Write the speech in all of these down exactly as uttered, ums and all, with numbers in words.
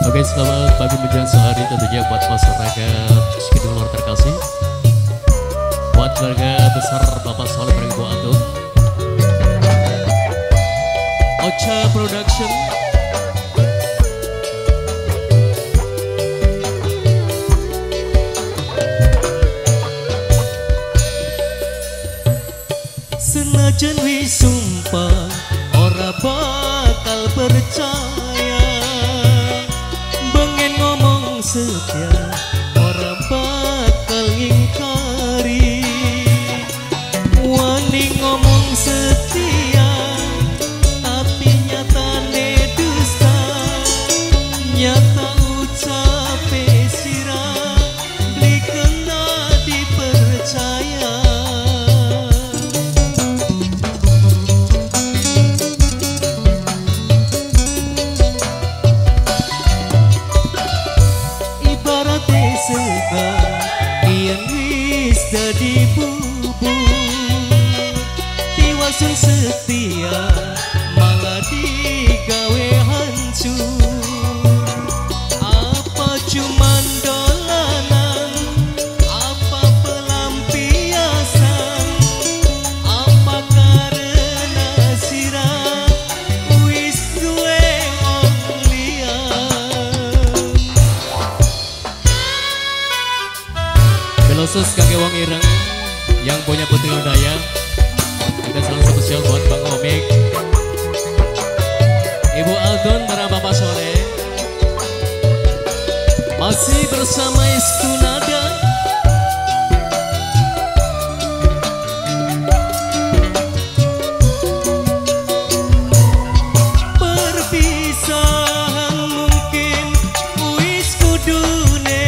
Oke, selamat pagi menjelang sehari tentunya buat masyarakat sekitar luar terkasih, buat keluarga besar Bapak Soleh dan Ibu Atung, Ocha Production, senajan wis sumpah ora bakal percaya, bengen ngomong setia ora bakal ngingkari, wani ngomong setia tapi nyatane dusta, nyata ucape sirah beli kena dipercaya. Yen wis dadi bubur tiwasun setia malah digawe hancur, apa cuman dolanan, apa pelampiasan, apa karena sirah wis duwe wong liya. Khusus kakek wong ireng yang punya putri daya, kita salam spesial buat Bang Omik, Ibu Aldon, para Bapak Soleh, masih bersama Istunada. Perpisahan mungkin wis kudune,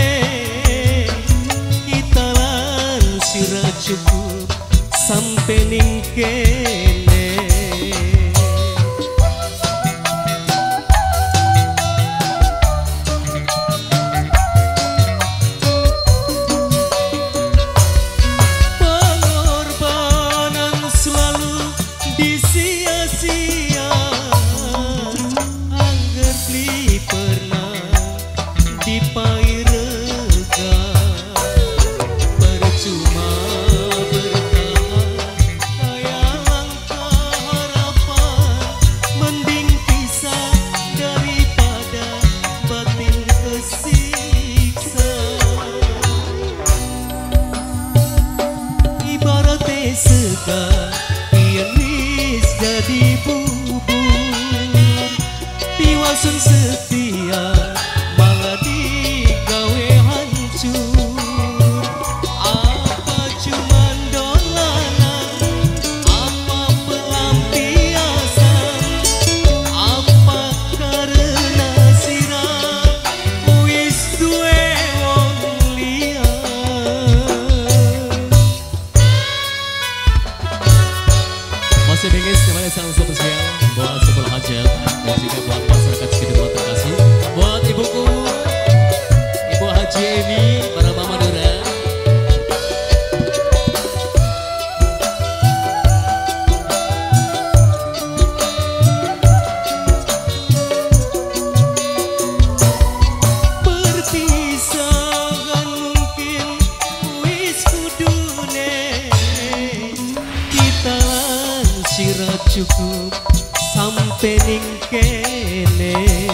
sirah cukup sampai ning kene. Pengorbanan selalu disia-sia, angger beli pernah dipai rega, cuma bertahan kayak langkah harapan, mending pisah daripada batin kesiksa. Ibaratnya segar yen wis jadi bubur tiwasun setia malah digawe hancur, salam spesial buat sebuah hajat dan juga buat masyarakat sekitar luar terkasih, buat ibuku, Ibu Haji Emi, para Mama Dura. Perpisahan mungkin wis kudune, kita sirah cukup sampai ning kene.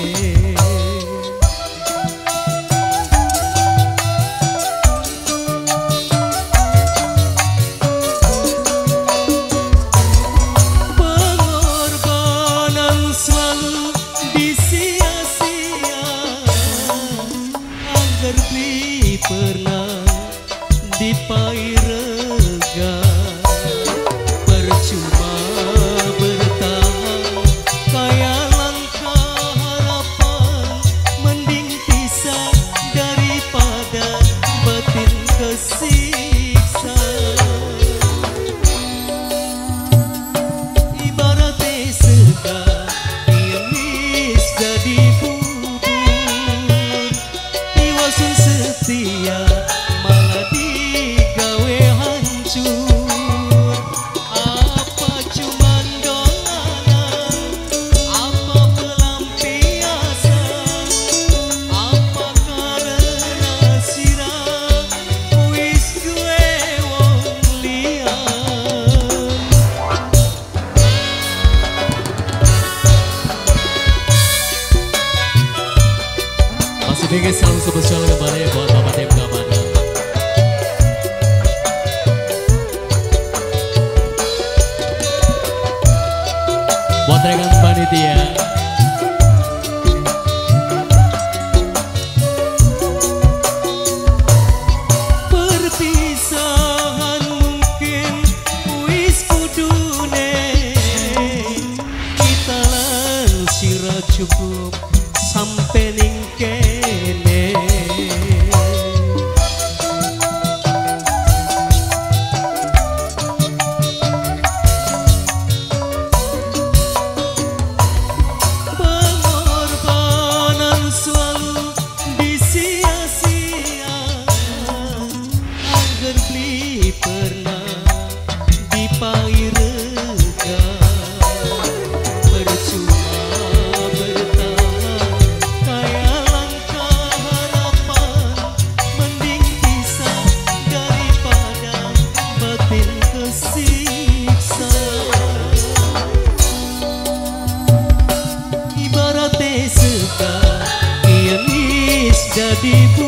Pengorbanan selalu disia-sia, angger beli pernah dipai rega, percuma bertahan kayak langkah harapan. Ini guys salam spesial kembali buat Bapak Tim Kamana. Buat rekan panitia. Perpisahan mungkin wis kudune, kita lan sira cukup sampai ning kene. Pengorbanan selalu disia-sia, angger beli pernah dipairekan. Percuma bertahan kayak langkah harapan, mending pisah daripada batin kesiksa. Ibaratnya suka kian is jadi